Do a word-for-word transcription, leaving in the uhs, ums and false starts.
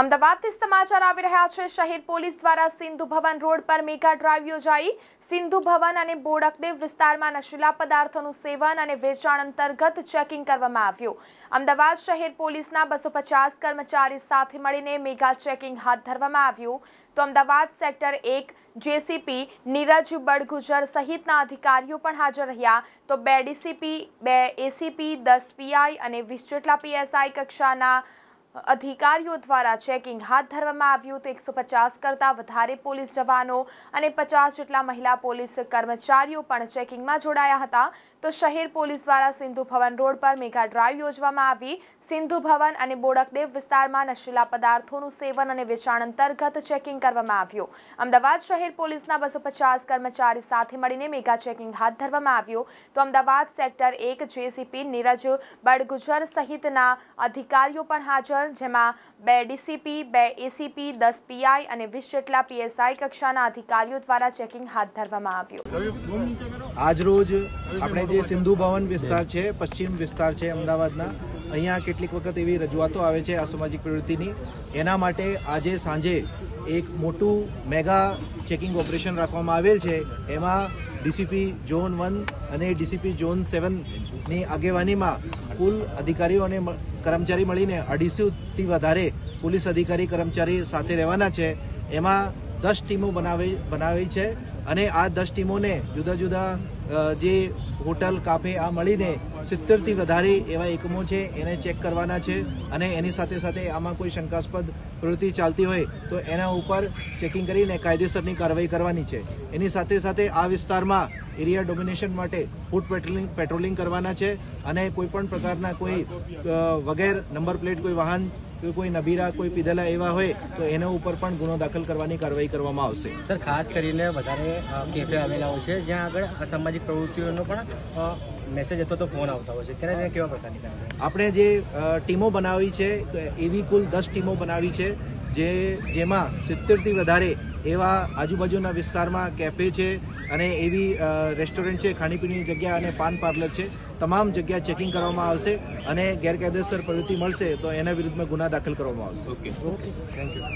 અમદાવાદથી સમાચાર આવી રહ્યા છે। શહેર પોલીસ દ્વારા સિંધુ ભવન રોડ પર મેગા ડ્રાઈવ યોજાઈ। સિંધુ ભવન અને બોડકદેવ વિસ્તારમાં નશીલા પદાર્થોનું સેવન અને વેચાણ અંતર્ગત ચેકિંગ કરવામાં આવ્યું। અમદાવાદ શહેર પોલીસના બસો પચાસ કર્મચારી સાથે મળીને મેગા ચેકિંગ હાથ ધરવામાં આવ્યું। તો અમદાવાદ સેક્ટર એક જેસીપી નીરજ બડગુજર સહિતના અધિકારીઓ પણ હાજર રહ્યા। તો બે ડીસીપી, બે એસીપી, દસ પીઆઈ અને વીસ જેટલા પીએસઆઈ કક્ષાના અધિકારીઓ દ્વારા ચેકિંગ હાથ ધરવામાં આવ્યું। તો એકસો પચાસ કરતાં વધારે પોલીસ જવાનો અને પચાસ જેટલા મહિલા પોલીસ કર્મચારીઓ પણ ચેકિંગમાં જોડાયા હતા। તો શહેર પોલીસ દ્વારા સિંધુ ભવન રોડ પર મેગા ડ્રાઈવ યોજવામાં આવી। સિંધુ ભવન અને બોડકદેવ વિસ્તારમાં નશીલા પદાર્થોનું સેવન અને વેચાણ અંતર્ગત ચેકિંગ કરવામાં આવ્યું। અમદાવાદ શહેર પોલીસના બસો પચાસ કર્મચારી સાથે મળીને મેગા ચેકિંગ હાથ ધરવામાં આવ્યું। તો અમદાવાદ સેક્ટર એક જેસીપી નીરજ બડગુજર સહિતના અધિકારીઓ પણ હાજર, જેમાં બે ડીસીપી, બે એસીપી, દસ પીઆઈ અને વીસ જેટલા પીએસઆઈ કક્ષાના અધિકારીઓ દ્વારા ચેકિંગ હાથ ધરવામાં આવ્યું। આજ રોજ આપણે જે સિંધુ ભવન વિસ્તાર છે, પશ્ચિમ વિસ્તાર છે અમદાવાદના, અહીંયા કેટલીક વખત એવી રજૂઆતો આવે છે અસામાજિક પ્રવૃત્તિની। એના માટે આજે સાંજે એક મોટું મેગા ચેકિંગ ઓપરેશન રાખવામાં આવેલ છે। એમાં ડીસીપી ઝોન વન અને ડીસીપી ઝોન સેવનની આગેવાનીમાં કુલ અધિકારીઓ અને કર્મચારી મળીને અઢીસોથી વધારે પોલીસ અધિકારી કર્મચારી સાથે રહેવાના છે। એમાં દસ ટીમો બનાવી બનાવી છે અને આ દસ ટીમોને જુદા જુદા જે હોટલ, કાફે આ મળીને સિત્તેરથી વધારે એવા એકમો છે એને ચેક કરવાના છે અને એની સાથે સાથે આમાં કોઈ શંકાસ્પદ પ્રવૃત્તિ ચાલતી હોય તો એના ઉપર ચેકિંગ કરીને કાયદેસરની કાર્યવાહી કરવાની છે। એની સાથે સાથે આ વિસ્તારમાં એરિયા ડોમિનેશન માટે ફૂટ પેટ્રોલિંગ પેટ્રોલિંગ કરવાના છે અને કોઈ પણ પ્રકારના કોઈ વગેર નંબર પ્લેટ કોઈ વાહન કોઈ નબીરા, કોઈ પીધેલા એવા હોય તો એના ઉપર પણ ગુનો દાખલ કરવાની કાર્યવાહી કરવામાં આવશે। સર, ખાસ કરીને વધારે કેફે આવેલા હોય છે જ્યાં આગળ અસામાજિક પ્રવૃત્તિઓનો પણ મેસેજ અથવા તો ફોન આવતા હોય છે, ત્યારે કેવા પ્રકારની કાર્યવાહી? આપણે જે ટીમો બનાવી છે એવી કુલ દસ ટીમો બનાવી છે, જે જેમાં સિત્તેરથી વધારે એવા આજુબાજુના વિસ્તારમાં કેફે છે અને એવી રેસ્ટોરન્ટ છે, ખાણીપીણીની જગ્યા અને પાન પાર્લર છે, તમામ જગ્યા ચેકિંગ કરવામાં આવશે અને ગેરકાયદેસર પ્રવૃત્તિ મળશે તો એના વિરુદ્ધમાં ગુના દાખલ કરવામાં આવશે। Okay okay thank you.